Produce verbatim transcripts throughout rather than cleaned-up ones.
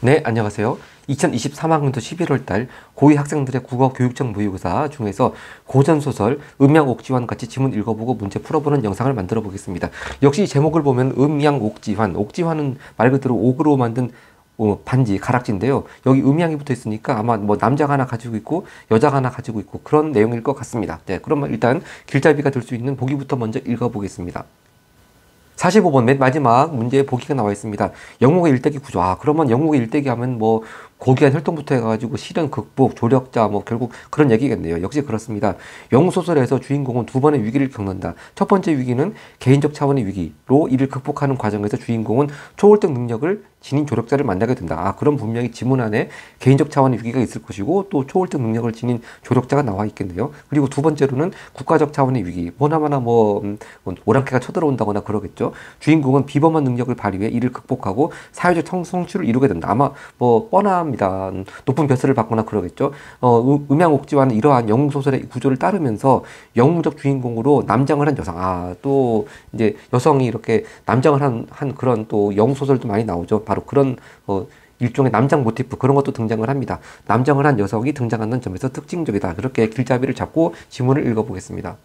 네, 안녕하세요. 이천이십삼 학년도 십일월 달 고이 학생들의 국어 교육청 모의고사 중에서 고전소설 음양옥지환 같이 지문 읽어보고 문제 풀어보는 영상을 만들어 보겠습니다. 역시 제목을 보면 음양옥지환, 옥지환은 말 그대로 옥으로 만든 어, 반지, 가락지인데요. 여기 음양이 붙어 있으니까 아마 뭐 남자가 하나 가지고 있고 여자가 하나 가지고 있고 그런 내용일 것 같습니다. 네, 그러면 일단 길잡이가 될 수 있는 보기부터 먼저 읽어보겠습니다. 사십오 번 맨 마지막 문제에 보기가 나와 있습니다. 영국의 일대기 구조. 아, 그러면 영국의 일대기 하면 뭐 고귀한 혈통부터 해가지고 시련 극복, 조력자 뭐 결국 그런 얘기겠네요. 역시 그렇습니다. 영국 소설에서 주인공은 두 번의 위기를 겪는다. 첫 번째 위기는 개인적 차원의 위기로 이를 극복하는 과정에서 주인공은 초월적 능력을 지닌 조력자를 만나게 된다. 아, 그럼 분명히 지문 안에 개인적 차원의 위기가 있을 것이고 또 초월적 능력을 지닌 조력자가 나와 있겠네요. 그리고 두 번째로는 국가적 차원의 위기. 뭐나마나 뭐 음, 오랑캐가 쳐들어온다거나 그러겠죠. 주인공은 비범한 능력을 발휘해 이를 극복하고 사회적 성, 성취를 이루게 된다. 아마 뭐 뻔합니다. 높은 벼슬을 받거나 그러겠죠. 어, 음양옥지와는 이러한 영웅 소설의 구조를 따르면서 영웅적 주인공으로 남장을 한 여성. 아, 또 이제 여성이 이렇게 남장을 한, 한 그런 또 영웅 소설도 많이 나오죠. 바로 그런 어, 일종의 남장 모티프 그런 것도 등장을 합니다. 남장을 한 여성이 등장하는 점에서 특징적이다. 그렇게 길잡이를 잡고 지문을 읽어보겠습니다.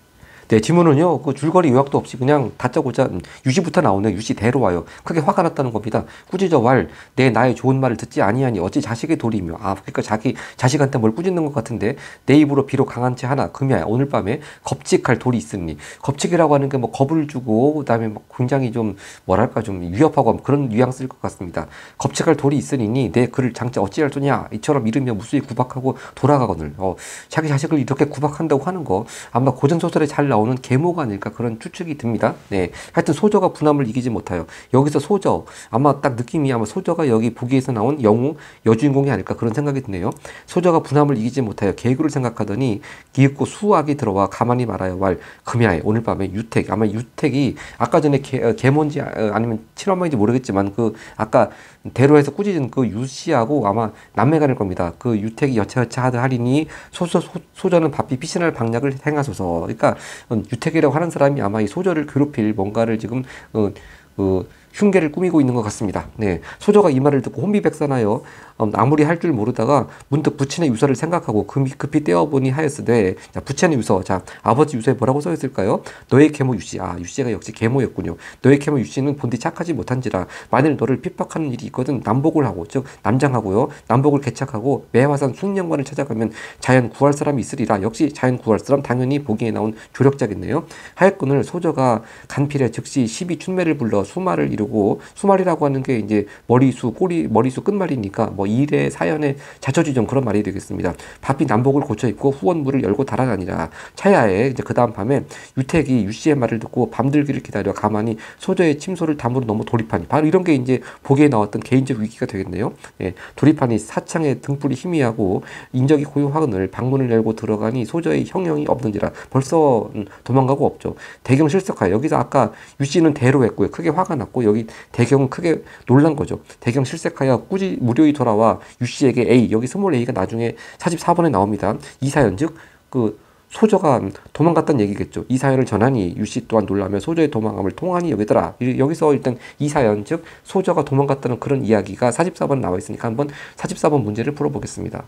네, 지문은요, 그 줄거리 요약도 없이 그냥 다짜고짜 유시부터 나오는 유시대로 와요. 크게 화가 났다는 겁니다. 꾸짖어 왈, 내 나의 좋은 말을 듣지 아니하니 어찌 자식의 도리이며. 아, 그러니까 자기 자식한테 뭘 꾸짖는 것 같은데 내 입으로 비록 강한 채 하나 금이야 오늘 밤에 겁칙할 돌이 있으니. 겁칙이라고 하는 게 뭐 겁을 주고 그다음에 뭐 굉장히 좀 뭐랄까 좀 위협하고 그런 뉘앙스일 것 같습니다. 겁칙할 돌이 있으니 내 그를 장차 어찌할 소냐 이처럼 이르며 무수히 구박하고 돌아가거늘. 어, 자기 자식을 이렇게 구박한다고 하는 거 아마 고전 소설에 잘 나오는 계모가 아닐까 그런 추측이 듭니다. 네, 하여튼 소저가 분함을 이기지 못하여 여기서 소저 아마 딱 느낌이 아마 소저가 여기 보기에서 나온 영웅 여주인공이 아닐까 그런 생각이 드네요. 소저가 분함을 이기지 못하여 계구를 생각하더니 기윽고 수악이 들어와 가만히 말하여 왈 금야에 오늘 밤에 유택 아마 유택이 아까 전에 개, 개몬지 아니면 칠엄마인지 모르겠지만 그 아까 대로에서 꾸짖은 그 유씨하고 아마 남매간일 겁니다. 그 유택이 여차여차 하리니 소저 소, 소저는 바삐 피신할 방략을 행하소서. 그러니까 유택이라고 하는 사람이 아마 이 소저를 괴롭힐 뭔가를 지금 어, 어, 흉계를 꾸미고 있는 것 같습니다. 네, 소저가 이 말을 듣고 혼비백산하여 음, 아무리 할 줄 모르다가 문득 부친의 유서를 생각하고 급히, 급히 떼어보니 하였으되 자, 부친의 유서, 자 아버지 유서에 뭐라고 써 있을까요? 너의 계모 유씨, 아 유씨가 역시 계모였군요. 너의 계모 유씨는 본디 착하지 못한지라 만일 너를 핍박하는 일이 있거든 남복을 하고 즉 남장하고요 남복을 개착하고 매화산 숭령관을 찾아가면 자연 구할 사람이 있으리라. 역시 자연 구할 사람 당연히 보기에 나온 조력자겠네요. 하였건을 소저가 간필에 즉시 십이 춘매를 불러 수말을 이루고 수말이라고 하는 게 이제 머리수 꼬리 머리수 끝말이니까 뭐 일의 사연의 자처지종 그런 말이 되겠습니다. 바삐 남복을 고쳐 입고 후원문을 열고 달아나니라. 차야에 이제 그 다음 밤에 유택이 유씨의 말을 듣고 밤들기를 기다려 가만히 소저의 침소를 담으로 넘어 돌입하니 바로 이런 게 이제 보기에 나왔던 개인적 위기가 되겠네요. 예, 돌입하니 사창에 등불이 희미하고 인적이 고요하거늘 방문을 열고 들어가니 소저의 형형이 없는지라. 벌써 도망가고 없죠. 대경 실석하여 여기서 아까 유씨는 대로 했고요. 크게 화가 났고 여기 대경은 크게 놀란 거죠. 대경 실색하여 꾸지 무료히 돌아와 유씨에게 A 여기 스몰 A가 나중에 사십사 번에 나옵니다. 이 사연 즉 그 소저가 도망갔다는 얘기겠죠. 이 사연을 전하니 유씨 또한 놀라며 소저의 도망함을 통하니 여기더라. 여기서 일단 이 사연 즉 소저가 도망갔다는 그런 이야기가 사십사 번에 나와 있으니까 한번 사십사 번 문제를 풀어보겠습니다.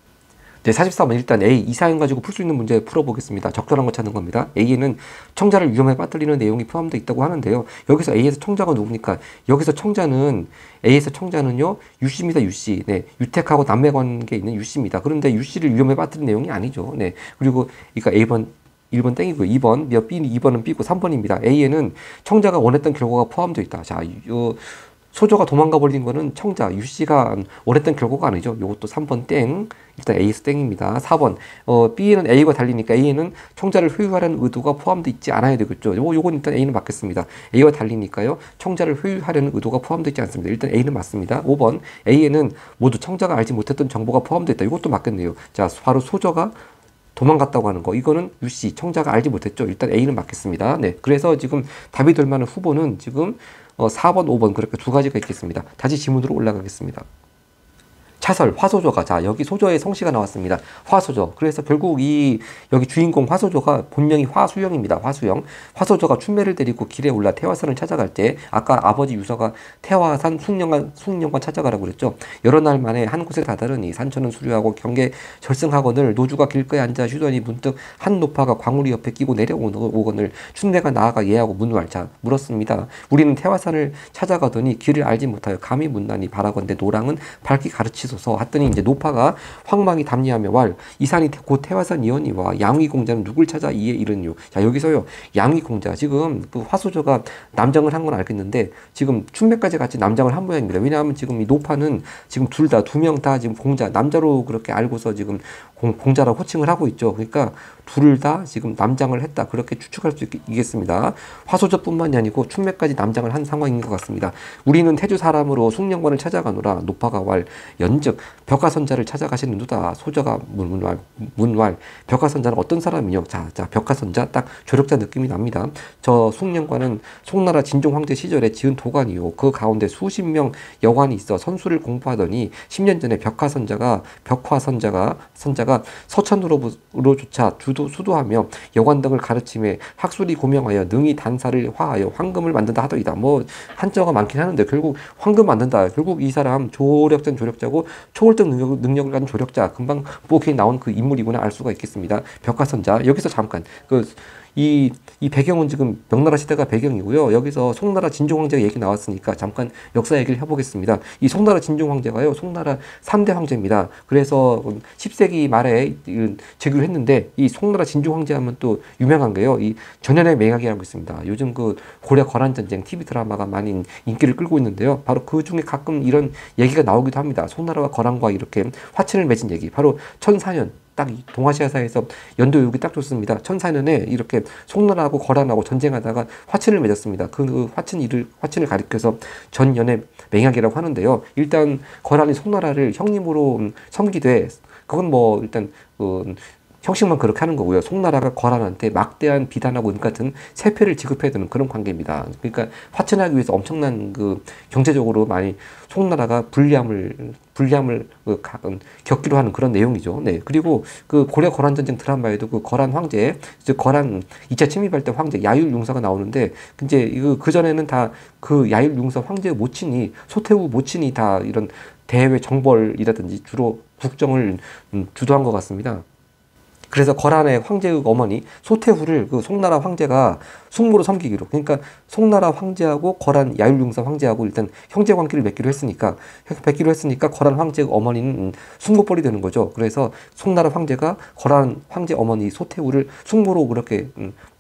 네, 사십사 번 일단 A, 이 사연 가지고 풀 수 있는 문제 풀어보겠습니다. 적절한 거 찾는 겁니다. A에는 청자를 위험에 빠뜨리는 내용이 포함되어 있다고 하는데요. 여기서 A에서 청자가 누굽니까? 여기서 청자는 A에서 청자는요 유씨입니다. 유씨. 네, 유택하고 남매 관계에 있는 유씨입니다. 그런데 유씨를 위험에 빠뜨린 내용이 아니죠. 네, 그리고 그러니까 A 번 일 번 땡이고 이 번, B, 이 번은 B고 삼 번입니다. A에는 청자가 원했던 결과가 포함되어 있다. 자, 어, 소저가 도망가 버린 거는 청자, 유씨가 원했던 결과가 아니죠. 요것도 삼 번 땡. 일단 A에서 땡입니다. 사 번. 어, B에는 A가 달리니까 A는 청자를 소유하려는 의도가 포함되어 있지 않아야 되겠죠. 요, 요건 일단 A는 맞겠습니다. A와 달리니까요. 청자를 소유하려는 의도가 포함되어 있지 않습니다. 일단 A는 맞습니다. 오 번. A에는 모두 청자가 알지 못했던 정보가 포함되어 있다. 이것도 맞겠네요. 자, 바로 소저가 도망갔다고 하는 거. 이거는 유씨, 청자가 알지 못했죠. 일단 A는 맞겠습니다. 네. 그래서 지금 답이 될 만한 후보는 지금 어, 사 번, 오 번 그렇게 두 가지가 있겠습니다. 다시 지문으로 올라가겠습니다. 차설, 화소조가, 자, 여기 소조의 성씨가 나왔습니다. 화소조. 그래서 결국 이, 여기 주인공 화소조가 본명이 화수영입니다. 화수영. 화소조가 춘매를 데리고 길에 올라 태화산을 찾아갈 때, 아까 아버지 유서가 태화산 숭령관, 숭령관 찾아가라고 그랬죠. 여러 날 만에 한 곳에 다다르니 산천은 수료하고 경계 절승하거늘 노주가 길가에 앉아 쉬더니 문득 한 노파가 광우리 옆에 끼고 내려오거늘 춘매가 나아가 예하고 문왈. 자, 물었습니다. 우리는 태화산을 찾아가더니 길을 알지 못하여 감히 묻나니 바라건대 노랑은 밝히 가르치소서 하더니 이제 노파가 황망히 답리하며 왈 이 산이 곧 태화산 이언이와 양위공자는 누굴 찾아 이에 이르니요. 자, 여기서요 양위공자 지금 그 화소조가 남장을 한 건 알겠는데 지금 춘매까지 같이 남장을 한 모양입니다. 왜냐하면 지금 이 노파는 지금 둘 다 두 명 다 지금 공자 남자로 그렇게 알고서 지금 공, 공자라고 호칭을 하고 있죠. 그러니까 둘 다 지금 남장을 했다 그렇게 추측할 수 있, 있겠습니다. 화소조뿐만이 아니고 춘매까지 남장을 한 상황인 것 같습니다. 우리는 태주 사람으로 숭령관을 찾아가노라. 노파가 왈 연즉 벽화선자를 찾아가시는도다. 소저가 문왈 문왈 벽화선자는 어떤 사람이뇨? 자, 자 벽화선자 딱 조력자 느낌이 납니다. 저 숭령관은 송나라 진종 황제 시절에 지은 도관이요. 그 가운데 수십 명 여관이 있어 선수를 공부하더니 십 년 전에 벽화선자가 벽화선자가 선자가 서천으로조차 주도 수도하며 여관 등을 가르침에 학술이 고명하여 능히 단사를 화하여 황금을 만든다 하더이다. 뭐 한자가 많긴 하는데 결국 황금 만든다. 결국 이 사람 조력자는 조력자고 초월적 능력, 능력을 가진 조력자. 금방 보기에 나온 그 인물이구나 알 수가 있겠습니다. 벽화선자. 여기서 잠깐 그 이, 이 배경은 지금 명나라 시대가 배경이고요. 여기서 송나라 진종 황제 얘기 나왔으니까 잠깐 역사 얘기를 해보겠습니다. 이 송나라 진종 황제가요, 송나라 삼 대 황제입니다. 그래서 십 세기 말에 즉위를 했는데 이 송나라 진종 황제 하면 또 유명한 게요, 이 전연의 맹약이라고 있습니다. 요즘 그 고려 거란 전쟁 티비 드라마가 많이 인기를 끌고 있는데요. 바로 그 중에 가끔 이런 얘기가 나오기도 합니다. 송나라와 거란과 이렇게 화친을 맺은 얘기. 바로 천사 년. 딱 동아시아사에서 연도 요기 딱 좋습니다. 천사 년에 이렇게 송나라하고 거란하고 전쟁하다가 화친을 맺었습니다. 그 화친 일을 화친을 가리켜서 전연의 맹약이라고 하는데요. 일단 거란이 송나라를 형님으로 섬기되 그건 뭐 일단 그 형식만 그렇게 하는 거고요. 송나라가 거란한테 막대한 비단하고 은 같은 세패를 지급해야 되는 그런 관계입니다. 그러니까 화친하기 위해서 엄청난 그 경제적으로 많이 송나라가 불리함을 불리함을 그 겪기로 하는 그런 내용이죠. 네. 그리고 그 고려 거란 전쟁 드라마에도 그 거란 황제, 즉 거란 이 차 침입할 때 황제 야율융사가 나오는데 이제 이거 그 전에는 다 그 야율융사 황제의 모친이 소태후 모친이 다 이런 대외 정벌이라든지 주로 국정을 음, 주도한 것 같습니다. 그래서 거란의 황제의 어머니 소태후를 그 송나라 황제가 숙모로 섬기기로, 그러니까 송나라 황제하고 거란 야율융사 황제하고 일단 형제 관계를 맺기로 했으니까 맺기로 했으니까 거란 황제의 어머니는 숙모뻘이 되는 거죠. 그래서 송나라 황제가 거란 황제 어머니 소태후를 숙모로 그렇게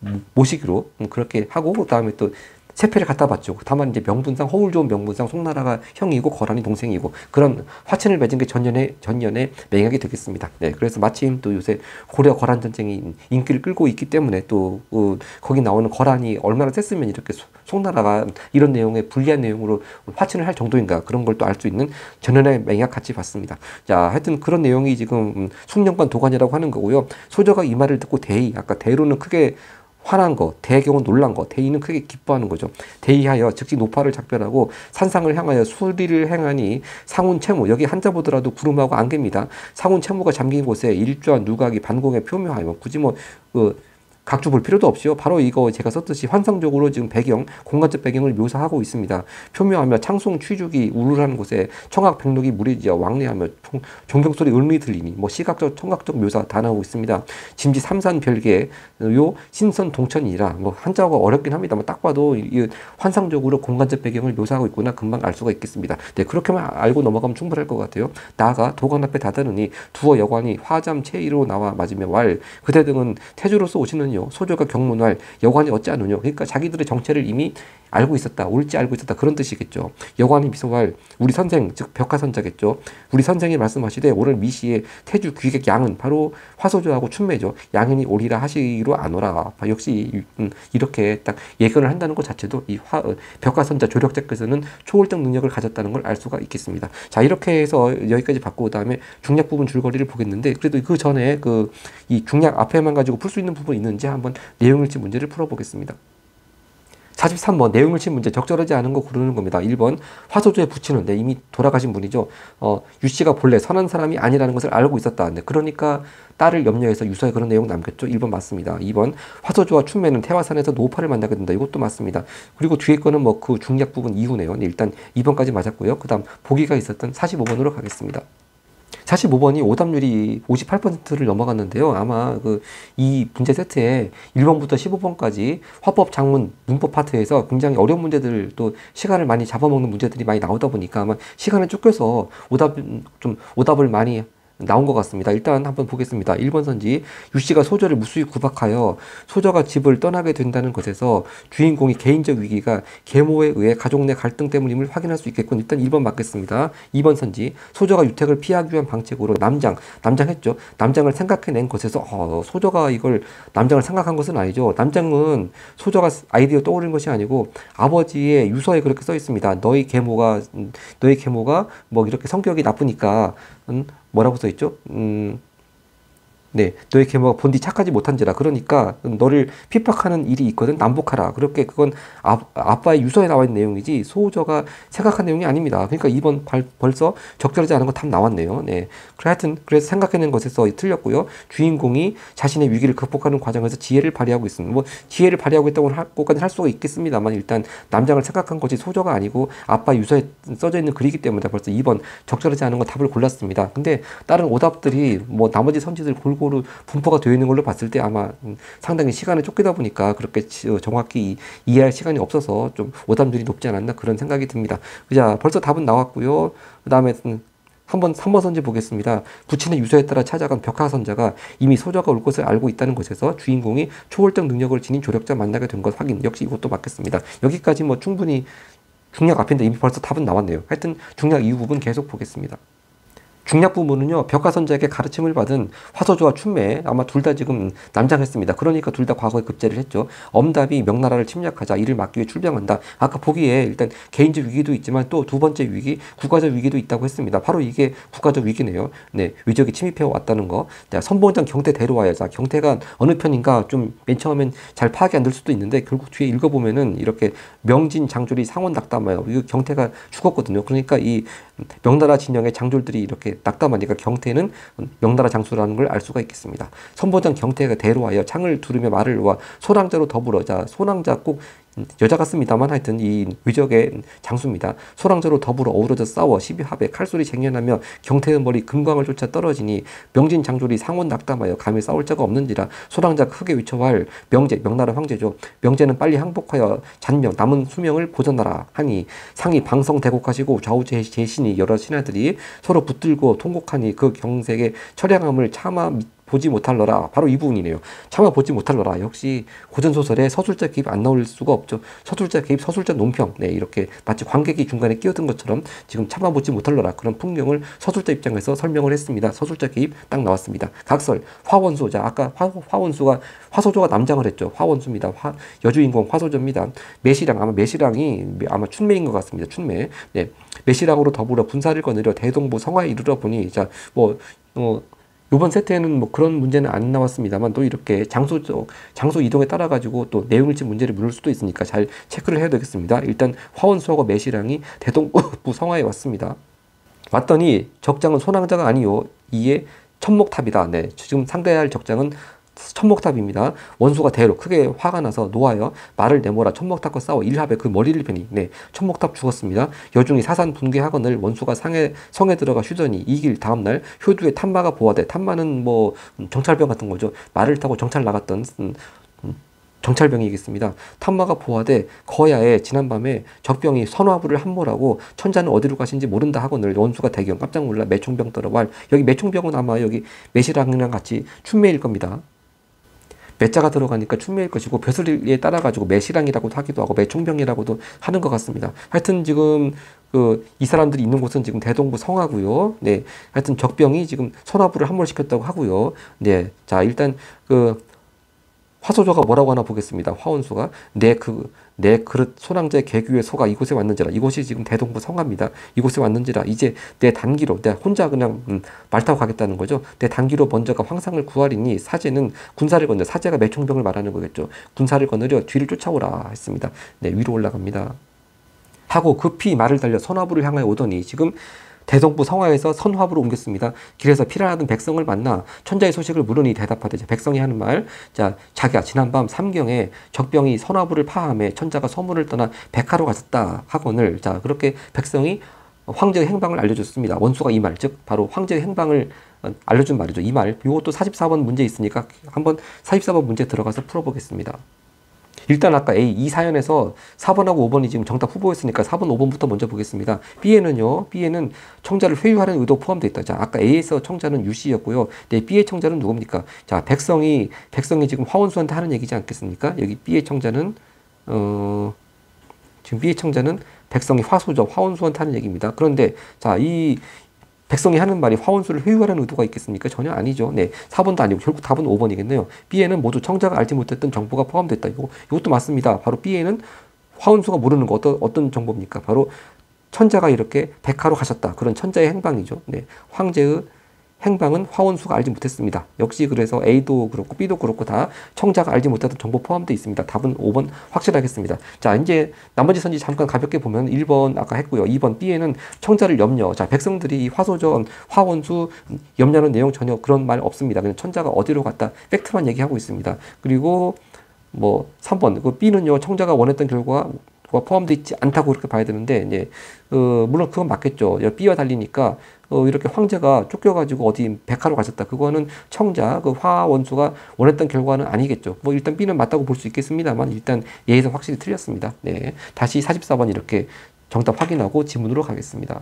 모시기로 그렇게 하고 그다음에 또 세패를 갖다 봤죠. 다만 이제 명분상 허울 좋은 명분상 송나라가 형이고 거란이 동생이고 그런 화친을 맺은 게 전년의 전년의 맹약이 되겠습니다. 네, 그래서 마침 또 요새 고려 거란 전쟁이 인기를 끌고 있기 때문에 또 어, 거기 나오는 거란이 얼마나 셌으면 이렇게 소, 송나라가 이런 내용의 불리한 내용으로 화친을 할 정도인가 그런 걸 또 알 수 있는 전년의 맹약 같이 봤습니다. 자, 하여튼 그런 내용이 지금 숭령관 도관이라고 하는 거고요. 소저가 이 말을 듣고 대의, 아까 대로는 크게 화난 거, 대경은 놀란 거, 대의는 크게 기뻐하는 거죠. 대의하여 즉시 노파를 작별하고 산상을 향하여 수리를 행하니 상운 채무, 여기 한자 보더라도 구름하고 안개입니다. 상운 채무가 잠긴 곳에 일조한 누각이 반공에 표묘하여 굳이 뭐 그 각주 볼 필요도 없이요. 바로 이거 제가 썼듯이 환상적으로 지금 배경, 공간적 배경을 묘사하고 있습니다. 표묘하며 창송 취죽이 우르르한 곳에 청각 백록이 무리지어 왕래하며 종경소리 을미 들리니 뭐 시각적, 청각적 묘사 다 나오고 있습니다. 짐지 삼산 별개 요 신선 동천이라 뭐 한자가 어렵긴 합니다만 딱 봐도 이 환상적으로 공간적 배경을 묘사하고 있구나 금방 알 수가 있겠습니다. 네, 그렇게만 알고 넘어가면 충분할 것 같아요. 나아가 도관 앞에 다다르니 두어 여관이 화잠 체의로 나와 맞으며 왈 그대 등은 태주로서 오시는 소조가 경문할 여관이 어찌 않으뇨. 그러니까 자기들의 정체를 이미 알고 있었다. 옳지 알고 있었다. 그런 뜻이겠죠. 여관이 미소할 우리 선생, 즉 벽화선자겠죠. 우리 선생이 말씀하시되 오늘 미시의 태주 귀객 양은 바로 화소조하고 춘매죠. 양인이 오리라 하시기로 아노라. 역시 음, 이렇게 딱 예견을 한다는 것 자체도 이 화, 어, 벽화선자 조력자께서는 초월적 능력을 가졌다는 걸 알 수가 있겠습니다. 자, 이렇게 해서 여기까지 받고 그다음에 중략 부분 줄거리를 보겠는데 그래도 그 전에 그 이 중략 앞에만 가지고 풀 수 있는 부분이 있는지 한번 내용일치 문제를 풀어보겠습니다. 사십삼 번 내용을 친 문제 적절하지 않은 거 고르는 겁니다. 일 번 화소조에 붙이는데 이미 돌아가신 분이죠. 어, 유 씨가 본래 선한 사람이 아니라는 것을 알고 있었다. 네, 그러니까 딸을 염려해서 유서에 그런 내용 남겼죠. 일 번 맞습니다. 이 번 화소조와 춘매는 태화산에서 노파를 만나게 된다. 이것도 맞습니다. 그리고 뒤에 거는 뭐 그 중략 부분 이후네요. 네, 일단 이 번까지 맞았고요. 그 다음 보기가 있었던 사십오 번으로 가겠습니다. 사십오 번이 오답률이 오십팔 퍼센트를 넘어갔는데요. 아마 그 이 문제 세트에 일 번부터 십오 번까지 화법, 작문, 문법 파트에서 굉장히 어려운 문제들 또 시간을 많이 잡아먹는 문제들이 많이 나오다 보니까 아마 시간을 쫓겨서 오답 좀 오답을 많이 나온 것 같습니다. 일단 한번 보겠습니다. 일 번 선지 유 씨가 소저를 무수히 구박하여 소저가 집을 떠나게 된다는 것에서 주인공이 개인적 위기가 계모에 의해 가족 내 갈등 때문임을 확인할 수 있겠군. 일단 일 번 맞겠습니다. 이 번 선지 소저가 유택을 피하기 위한 방책으로 남장, 남장했죠. 남장을 생각해낸 것에서 어, 소저가 이걸 남장을 생각한 것은 아니죠. 남장은 소저가 아이디어 떠오른 것이 아니고 아버지의 유서에 그렇게 써 있습니다. 너희 계모가 너희 계모가 뭐 이렇게 성격이 나쁘니까 음, 뭐라고 써있죠? 음, 네, 너의 계모가 본디 착하지 못한지라. 그러니까 너를 핍박하는 일이 있거든. 남복하라. 그렇게 그건 아, 아빠의 유서에 나와 있는 내용이지 소저가 생각한 내용이 아닙니다. 그러니까 이 번 벌써 적절하지 않은 거 답 나왔네요. 네, 그래 하여튼 그래서 생각해낸 것에서 틀렸고요. 주인공이 자신의 위기를 극복하는 과정에서 지혜를 발휘하고 있습니다. 뭐 지혜를 발휘하고 있다고 할까지 할 수가 있겠습니다만 일단 남장을 생각한 것이 소저가 아니고 아빠 유서에 써져 있는 글이기 때문에 벌써 이 번 적절하지 않은 거 답을 골랐습니다. 근데 다른 오답들이 뭐 나머지 선지들 골 고루 분포가 되어 있는 걸로 봤을 때 아마 상당히 시간을 쫓기다 보니까 그렇게 정확히 이해할 시간이 없어서 좀 오답률이 높지 않았나 그런 생각이 듭니다. 자, 벌써 답은 나왔고요. 그 다음에 한번 삼 번 선지 보겠습니다. 부친의 유서에 따라 찾아간 벽화선자가 이미 소저가 올 것을 알고 있다는 것에서 주인공이 초월적 능력을 지닌 조력자 만나게 된 것 확인. 역시 이것도 맞겠습니다. 여기까지 뭐 충분히 중략 앞인데 이미 벌써 답은 나왔네요. 하여튼 중략 이후 부분 계속 보겠습니다. 중략 부분은요, 벽화선자에게 가르침을 받은 화소조와 춘매, 아마 둘 다 지금 남장했습니다. 그러니까 둘 다 과거에 급제를 했죠. 엄답이 명나라를 침략하자 이를 막기 위해 출병한다. 아까 보기에 일단 개인적 위기도 있지만 또 두 번째 위기, 국가적 위기도 있다고 했습니다. 바로 이게 국가적 위기네요. 네, 위적이 침입해 왔다는 거. 자, 선봉장 경태 데려와야. 자, 경태가 어느 편인가 좀 맨 처음엔 잘 파악이 안 될 수도 있는데 결국 뒤에 읽어보면은 이렇게 명진 장졸이 상원 낙담하여 이거 경태가 죽었거든요. 그러니까 이 명나라 진영의 장졸들이 이렇게 낙담하니까 경태는 명나라 장수라는 걸 알 수가 있겠습니다. 선보장 경태가 대로하여 창을 두르며 말을 놓아 소랑자로 더불어. 자, 소랑자 꼭 여자 같습니다만 하여튼 이 위적의 장수입니다. 소랑자로 더불어 어우러져 싸워 시비합에 칼소리 쟁연하며 경태의 머리 금광을 쫓아 떨어지니 명진 장졸이 상원 낙담하여 감히 싸울 자가 없는지라 소랑자 크게 위쳐할 명제, 명나라 황제죠. 명제는 빨리 항복하여 잔명 남은 수명을 보전하라 하니 상이 방성대곡하시고 좌우 제신이 여러 신하들이 서로 붙들고 통곡하니 그 경색의 처량함을 참아 보지 못할러라. 바로 이 부분이네요. 차마 보지 못할러라. 역시 고전소설에 서술자 개입 안 나올 수가 없죠. 서술자 개입, 서술자 논평. 네, 이렇게 마치 관객이 중간에 끼어든 것처럼 지금 차마 보지 못할러라. 그런 풍경을 서술자 입장에서 설명을 했습니다. 서술자 개입 딱 나왔습니다. 각설, 화원수. 자, 아까 화, 화원수가, 화소조가 남장을 했죠. 화원수입니다. 화, 여주인공 화소조입니다. 매시랑, 아마 매시랑이 아마 춘매인 것 같습니다. 춘매. 네, 매시랑으로 더불어 군사를 거느려 대동부 성화에 이르러 보니, 자, 뭐, 어, 이번 세트에는 뭐 그런 문제는 안 나왔습니다만 또 이렇게 장소, 장소 이동에 따라 가지고 또 내용일치 문제를 물을 수도 있으니까 잘 체크를 해야 되겠습니다. 일단 화원수하고 매시랑이 대동부 성화에 왔습니다. 왔더니 적장은 소낭자가 아니요 이에 천목탑이다. 네, 지금 상대해야 할 적장은 천목탑입니다. 원수가 대로 크게 화가 나서 노하여 말을 내몰아 천목탑과 싸워 일합에 그 머리를 베니. 네, 천목탑 죽었습니다. 여중이 사산 분개하거늘 원수가 상해, 성에 들어가 휴전이 이길 다음날 효두에 탐마가 보아대. 탐마는 뭐 정찰병 같은 거죠. 말을 타고 정찰 나갔던 음, 정찰병이겠습니다. 탐마가 보아대 거야에 지난밤에 적병이 선화부를 함몰하고 천자는 어디로 가신지 모른다 하거늘 원수가 대경 깜짝 놀라 매총병 떨어왈. 여기 매총병은 아마 여기 매시랑이랑 같이 춘매일 겁니다. 매자가 들어가니까 춘매일 것이고 벼슬에 따라가지고 매시랑이라고도 하기도 하고 매총병이라고도 하는 것 같습니다. 하여튼 지금 그 이 사람들이 있는 곳은 지금 대동부 성하고요. 네, 하여튼 적병이 지금 선화부를 함몰시켰다고 하고요. 네, 자 일단 그 화소조가 뭐라고 하나 보겠습니다. 화원수가 내 그 내 그릇 소낭자의 개규의 소가 이곳에 왔는지라. 이곳이 지금 대동부 성합니다. 이곳에 왔는지라. 이제 내 단기로 내가 혼자 그냥 음, 말 타고 가겠다는 거죠. 내 단기로 먼저가 황상을 구하리니 사제는 군사를 건너. 사제가 매총병을 말하는 거겠죠. 군사를 거느려 뒤를 쫓아오라 했습니다. 네, 위로 올라갑니다. 하고 급히 말을 달려 선화부를 향하여 오더니 지금 대동부 성화에서 선화부로 옮겼습니다. 길에서 피란하던 백성을 만나 천자의 소식을 물으니 대답하되, 백성이 하는 말, 자, 자기가 지난밤 삼경에 적병이 선화부를 파함해 천자가 서문을 떠나 백하로 갔었다 하거늘, 자, 그렇게 백성이 황제의 행방을 알려줬습니다. 원수가 이 말, 즉 바로 황제의 행방을 알려준 말이죠. 이 말, 이것도 사십사 번 문제 있으니까 한번 사십사 번 문제 들어가서 풀어보겠습니다. 일단 아까 A, 이 사연에서 사 번하고 오 번이 지금 정답 후보였으니까 사 번, 오 번부터 먼저 보겠습니다. B에는요, B에는 청자를 회유하는 의도 포함되어 있다. 자, 아까 A에서 청자는 유씨였고요. 네, B의 청자는 누굽니까? 자, 백성이, 백성이 지금 화원수한테 하는 얘기지 않겠습니까? 여기 B의 청자는, 어, 지금 B의 청자는 백성이 화소죠. 화원수한테 하는 얘기입니다. 그런데, 자, 이, 백성이 하는 말이 화원수를 회유하는 의도가 있겠습니까? 전혀 아니죠. 네, 사 번도 아니고 결국 답은 오 번이겠네요. B에는 모두 청자가 알지 못했던 정보가 포함됐다. 이거, 이것도 맞습니다. 바로 B에는 화원수가 모르는 거 어떤, 어떤 정보입니까? 바로 천자가 이렇게 백하로 가셨다. 그런 천자의 행방이죠. 네, 황제의 행방은 화원수가 알지 못했습니다. 역시 그래서 A도 그렇고 B도 그렇고 다 청자가 알지 못했던 정보 포함되어 있습니다. 답은 오 번 확실하겠습니다. 자, 이제 나머지 선지 잠깐 가볍게 보면 일 번 아까 했고요. 이 번 B에는 청자를 염려. 자, 백성들이 화소전, 화원수 염려하는 내용 전혀 그런 말 없습니다. 그냥 천자가 어디로 갔다 팩트만 얘기하고 있습니다. 그리고 뭐 삼 번 그 B는요, 청자가 원했던 결과 포함되어 있지 않다고 그렇게 봐야 되는데, 이제 어, 물론 그건 맞겠죠. B와 달리니까 어, 이렇게 황제가 쫓겨가지고 어디 백하로 가셨다. 그거는 청자, 그 화원수가 원했던 결과는 아니겠죠. 뭐 일단 B는 맞다고 볼 수 있겠습니다만 일단 A에서 확실히 틀렸습니다. 네, 다시 사십사 번 이렇게 정답 확인하고 지문으로 가겠습니다.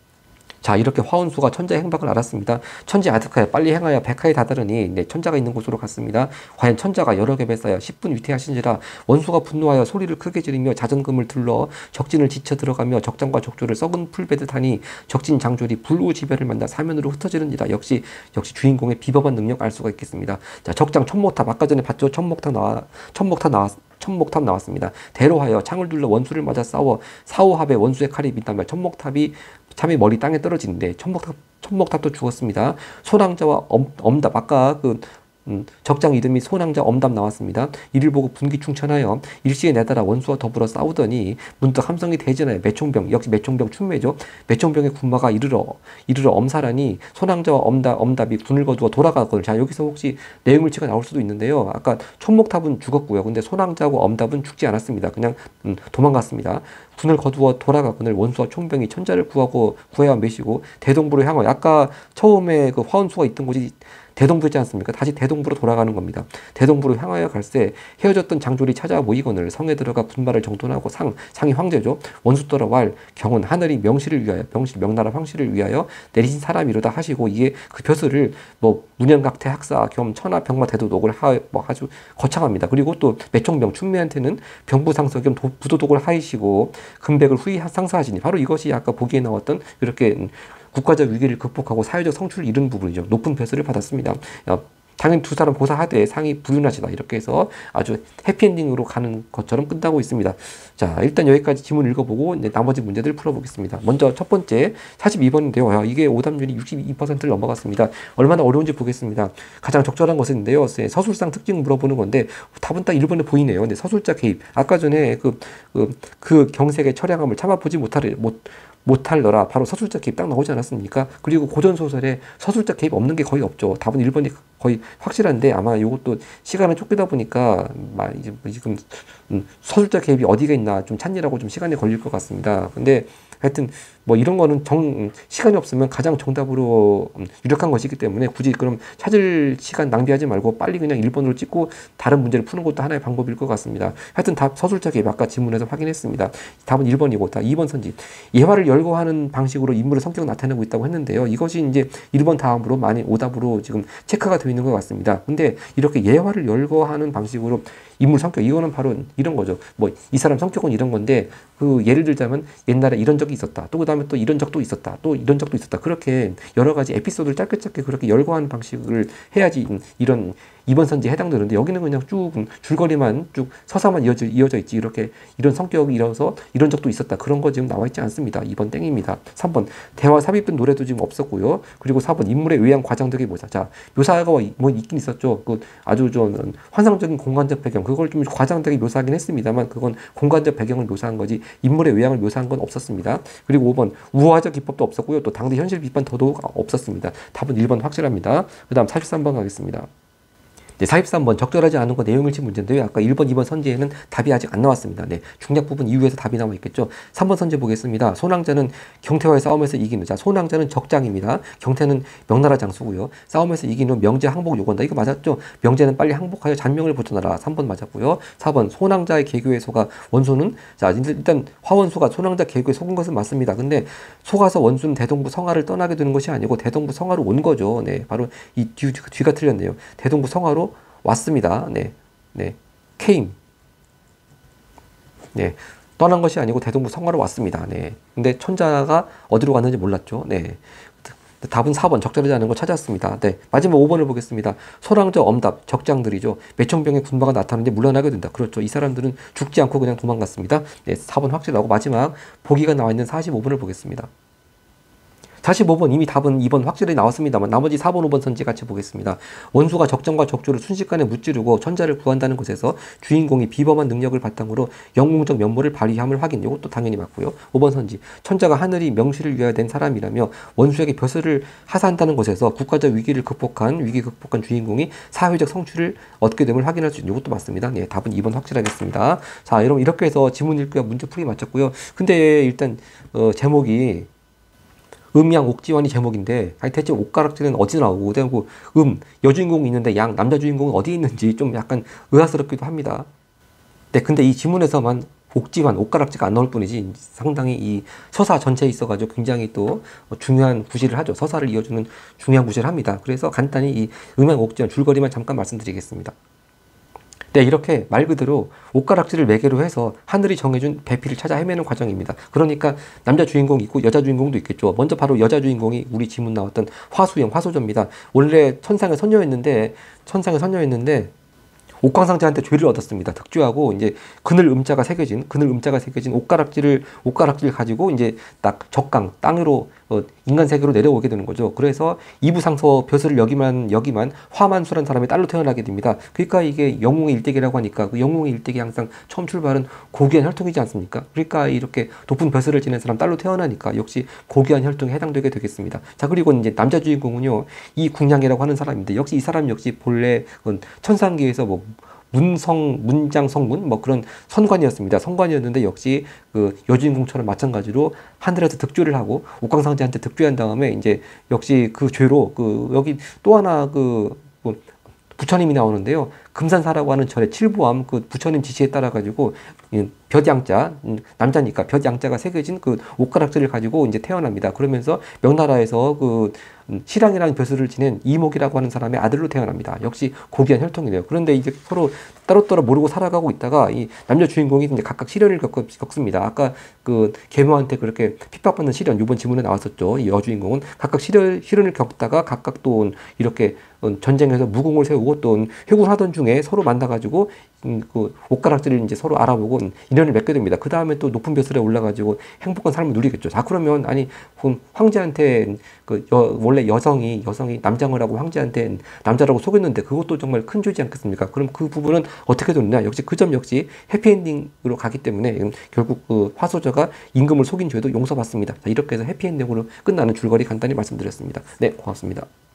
자, 이렇게 화원수가 천자의 행방을 알았습니다. 천지 아득하여 빨리 행하여 백하에 다다르니, 네, 천자가 있는 곳으로 갔습니다. 과연 천자가 여러 겹에 쌓여 십 분 위태하신지라 원수가 분노하여 소리를 크게 지르며 자전금을 들러 적진을 지쳐 들어가며 적장과 적조를 썩은 풀 베듯 하니 적진 장졸이 불우지별을 만나 사면으로 흩어지는지라. 역시 역시 주인공의 비범한 능력 알 수가 있겠습니다. 자, 적장 천목탑, 아까 전에 봤죠? 천목탑 나와 천목탑 나왔 천목탑 나왔습니다. 대로하여 창을 둘러 원수를 맞아 싸워 사오합에 원수의 칼이 빛나며 천목탑이 참이 머리 땅에 떨어지는데 천목탑, 천목탑도 죽었습니다. 소낭자와 엄, 엄답, 아까 그 음, 적장 이름이 소낭자 엄답 나왔습니다. 이를 보고 분기충천하여 일시에 내달아 원수와 더불어 싸우더니 문득 함성이 대전하여 매총병, 역시 매총병 춘매죠. 매총병의 군마가 이르러 이르러 엄사라니 소낭자와 엄답, 엄답이 군을 거두어 돌아가거늘. 자, 여기서 혹시 내용물치가 나올 수도 있는데요. 아까 천목탑은 죽었고요. 근데 소낭자하고 엄답은 죽지 않았습니다. 그냥 음, 도망갔습니다. 군을 거두어 돌아가거늘 원수와 총병이 천자를 구하고 구해와 매시고 대동부로 향하여, 아까 처음에 그 화원수가 있던 곳이 대동부였지 않습니까? 다시 대동부로 돌아가는 겁니다. 대동부로 향하여 갈새 헤어졌던 장졸이 찾아 모이거늘 성에 들어가 군마를 정돈하고 상, 상이 황제죠. 원수 떠러왈 경은 하늘이 명시를 위하여, 명시, 명나라 황실을 위하여 내리신 사람이로다 하시고, 이게 그 벼슬을 뭐 문현각태 학사 겸 천하 병마 대도독을 하, 뭐 아주 거창합니다. 그리고 또 매총병 춘매한테는 병부상서 겸 도, 부도독을 하이시고 금백을 후이 상사하시니, 바로 이것이 아까 보기에 나왔던 이렇게 국가적 위기를 극복하고 사회적 성취를 이룬 부분이죠. 높은 벼슬을 받았습니다. 야, 당연히 두 사람 고사하되 상이 불륜하시다. 이렇게 해서 아주 해피엔딩으로 가는 것처럼 끝나고 있습니다. 자, 일단 여기까지 지문 읽어보고 이제 나머지 문제들 풀어보겠습니다. 먼저 첫 번째 사십이 번인데요. 야, 이게 오답률이 육십이 퍼센트를 넘어갔습니다. 얼마나 어려운지 보겠습니다. 가장 적절한 것인데요. 서술상 특징 물어보는 건데 답은 딱 일 번에 보이네요. 근데 서술자 개입. 아까 전에 그, 그, 그 경색의 처량함을 참아보지 못하려, 못, 못할더라. 바로 서술자 개입 딱 나오지 않았습니까? 그리고 고전소설에 서술자 개입 없는 게 거의 없죠. 답은 일 번이 거의 확실한데, 아마 이것도 시간을 쫓기다 보니까 이제 지금 서술자 개입이 어디가 있나 좀 찾느라고 좀 시간이 걸릴 것 같습니다. 근데 하여튼 뭐 이런 거는 정 시간이 없으면 가장 정답으로 유력한 것이기 때문에 굳이 그럼 찾을 시간 낭비하지 말고 빨리 그냥 일 번으로 찍고 다른 문제를 푸는 것도 하나의 방법일 것 같습니다. 하여튼 답 서술자 개입 아까 지문에서 확인했습니다. 답은 일 번이고, 다 이 번 선지. 예화를 열거하는 방식으로 인물의 성격을 나타내고 있다고 했는데요. 이것이 이제 일 번 다음으로 많이 오답으로 지금 체크가 되어 있는 것 같습니다. 근데 이렇게 예화를 열거하는 방식으로 인물 성격, 이거는 바로 이런 거죠. 뭐 이 사람 성격은 이런 건데, 그 예를 들자면 옛날에 이런 적이 있었다. 또 그다음에 또 이런 적도 있었다. 또 이런 적도 있었다. 그렇게 여러 가지 에피소드를 짧게 짧게 그렇게 열거하는 방식을 해야지 이런 이 번 선지에 해당되는데 여기는 그냥 쭉 줄거리만 쭉 서사만 이어져, 이어져 있지 이렇게 이런 성격이 이어서 이런 적도 있었다 그런 거 지금 나와 있지 않습니다. 이 번 땡입니다. 삼 번 대화 삽입된 노래도 지금 없었고요. 그리고 사 번 인물의 외양 과장되게 묘사. 자 묘사가 뭐 있긴 있었죠. 그 아주 좀 환상적인 공간적 배경 그걸 좀 과장되게 묘사하긴 했습니다만 그건 공간적 배경을 묘사한 거지 인물의 외양을 묘사한 건 없었습니다. 그리고 오 번 우화적 기법도 없었고요. 또 당대 현실 비판 더더욱 없었습니다. 답은 일 번 확실합니다. 그 다음 사십삼 번 가겠습니다. 네, 사십삼 번 적절하지 않은 거 내용일치 문제인데요. 아까 일 번, 이 번 선지에는 답이 아직 안 나왔습니다. 네, 중략 부분 이후에서 답이 나와 있겠죠. 삼 번 선지 보겠습니다. 손왕자는 경태와의 싸움에서 이기는 자, 손왕자는 적장입니다. 경태는 명나라 장수고요. 싸움에서 이기는 명제 항복 요구한다. 이거 맞았죠? 명제는 빨리 항복하여 잔명을 보존하라. 삼 번 맞았고요. 사 번 손왕자의 계교에 속아 원수는 자, 일단 화원수가 손왕자 계교에 속은 것은 맞습니다. 근데 속아서 원수는 대동부 성하를 떠나게 되는 것이 아니고 대동부 성하로 온 거죠. 네, 바로 이 뒤, 뒤가 틀렸네요. 대동부 성하로 왔습니다. 네, 네, came. 네, 떠난 것이 아니고 대동부 성하로 왔습니다. 네, 근데 천자가 어디로 갔는지 몰랐죠. 네, 답은 사 번 적절하지 않은 거 찾았습니다. 네, 마지막 오 번을 보겠습니다. 소랑저 엄답 적장들이죠. 매청병의 군마가 나타나는데 물러나게 된다. 그렇죠. 이 사람들은 죽지 않고 그냥 도망갔습니다. 네, 사 번 확실하고 마지막 보기가 나와 있는 사십오 번을 보겠습니다. 사십오 번 이미 답은 이 번 확실히 나왔습니다만 나머지 사 번, 오 번 선지 같이 보겠습니다. 원수가 적정과 적조를 순식간에 무찌르고 천자를 구한다는 것에서 주인공이 비범한 능력을 바탕으로 영웅적 면모를 발휘함을 확인. 이것도 당연히 맞고요. 오 번 선지 천자가 하늘이 명시를 위하여 된 사람이라며 원수에게 벼슬을 하사한다는 것에서 국가적 위기를 극복한 위기 극복한 주인공이 사회적 성취를 얻게 됨을 확인할 수 있는 이것도 맞습니다. 네, 답은 이 번 확실하겠습니다. 자, 여러분 이렇게 해서 지문 읽기와 문제 풀이 마쳤고요. 근데 일단 어, 제목이 음양 옥지환이 제목인데 아니 대체 옥가락지는 어디 나오고 그리고 음 여주인공이 있는데 양 남자 주인공은 어디 있는지 좀 약간 의아스럽기도 합니다. 네, 근데 이 지문에서만 옥지환 옥가락지가 안 나올 뿐이지 상당히 이 서사 전체에 있어가지고 굉장히 또 중요한 구실을 하죠. 서사를 이어주는 중요한 구실을 합니다. 그래서 간단히 이 음양 옥지환 줄거리만 잠깐 말씀드리겠습니다. 네, 이렇게 말 그대로 옷가락지를 매개로 해서 하늘이 정해준 배필을 찾아 헤매는 과정입니다. 그러니까 남자 주인공이 있고 여자 주인공도 있겠죠. 먼저 바로 여자 주인공이 우리 지문 나왔던 화수영, 화소조입니다. 원래 천상의 선녀였는데 천상의 선녀였는데 옥황상제한테 죄를 얻었습니다. 득죄하고 이제 그늘 음자가 새겨진 그늘 음자가 새겨진 옷가락지를 옷가락지를 가지고 이제 딱 적강 땅으로 어, 인간 세계로 내려오게 되는 거죠. 그래서 이부상서 벼슬을 여기만 여기만 화만수란 사람의 딸로 태어나게 됩니다. 그러니까 이게 영웅의 일대기라고 하니까 그 영웅의 일대기 항상 처음 출발은 고귀한 혈통이지 않습니까? 그러니까 이렇게 높은 벼슬을 지낸 사람 딸로 태어나니까 역시 고귀한 혈통에 해당되게 되겠습니다. 자, 그리고 이제 남자 주인공은요 이 궁양이라고 하는 사람인데 역시 이 사람 역시 본래 천상계에서 뭐 문성, 문장 성문 뭐 그런 선관이었습니다. 선관이었는데 역시 그 여주인공처럼 마찬가지로 하늘에서 득죄를 하고 옥황상제한테 득죄한 다음에 이제 역시 그 죄로 그 여기 또 하나 그 뭐 부처님이 나오는데요. 금산사라고 하는 절의 칠부암 그 부처님 지시에 따라 가지고 벼양자 남자니까 벼양자가 새겨진 그 옷가락지를 가지고 이제 태어납니다. 그러면서 명나라에서 그 실랑이라는 벼슬을 지낸 이목이라고 하는 사람의 아들로 태어납니다. 역시 고귀한 혈통이네요. 그런데 이제 서로 따로따로 모르고 살아가고 있다가 이 남자 주인공이 이제 각각 시련을 겪, 겪습니다. 아까 그 계모한테 그렇게 핍박받는 시련 이번 지문에 나왔었죠. 이 여주인공은 각각 시련, 시련을 겪다가 각각 또 이렇게 전쟁에서 무공을 세우고 또 회군하던 중에 서로 만나가지고 음, 그 옷가락지를 이제 서로 알아보고 인연을 맺게 됩니다. 그 다음에 또 높은 벼슬에 올라가지고 행복한 삶을 누리겠죠. 자, 그러면 아니 황제한테 그 여, 원래 여성이 여성이 남장을 하고 황제한테 남자라고 속였는데 그것도 정말 큰 죄지 않겠습니까? 그럼 그 부분은 어떻게 되느냐? 역시 그 점 역시 해피엔딩으로 가기 때문에 결국 그 화소저가 임금을 속인 죄도 용서받습니다. 자, 이렇게 해서 해피엔딩으로 끝나는 줄거리 간단히 말씀드렸습니다. 네, 고맙습니다.